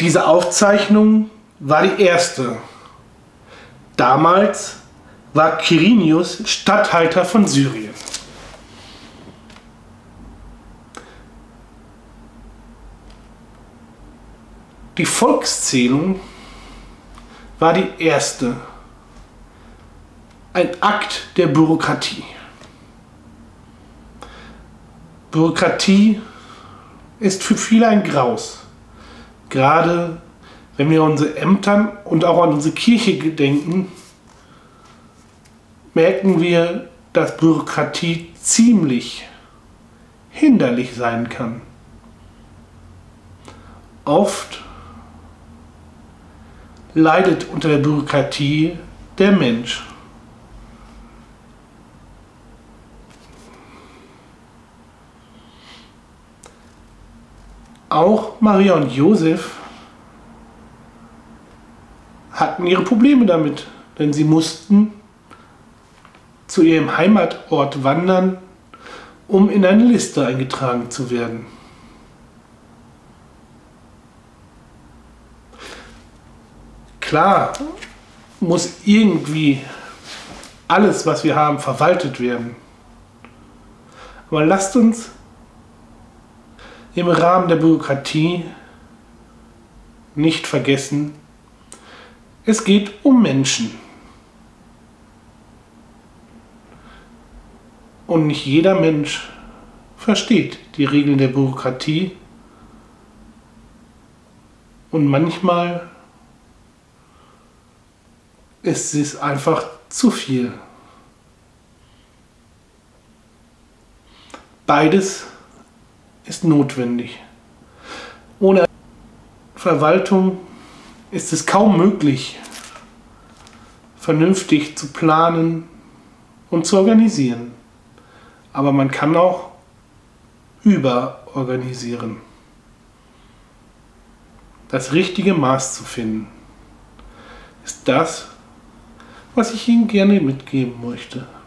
Diese Aufzeichnung war die erste. Damals war Quirinius Statthalter von Syrien. Die Volkszählung war die erste. Ein Akt der Bürokratie. Bürokratie ist für viele ein Graus. Gerade wenn wir an unsere Ämtern und auch an unsere Kirche gedenken, merken wir, dass Bürokratie ziemlich hinderlich sein kann. Oft leidet unter der Bürokratie der Mensch. Auch Maria und Josef hatten ihre Probleme damit, denn sie mussten zu ihrem Heimatort wandern, um in eine Liste eingetragen zu werden. Klar muss irgendwie alles, was wir haben, verwaltet werden. Aber lasst uns im Rahmen der Bürokratie nicht vergessen, es geht um Menschen. Und nicht jeder Mensch versteht die Regeln der Bürokratie. Und manchmal ist es einfach zu viel. Beides ist notwendig. Ohne Verwaltung ist es kaum möglich, vernünftig zu planen und zu organisieren. Aber man kann auch überorganisieren. Das richtige Maß zu finden, ist das, was ich Ihnen gerne mitgeben möchte.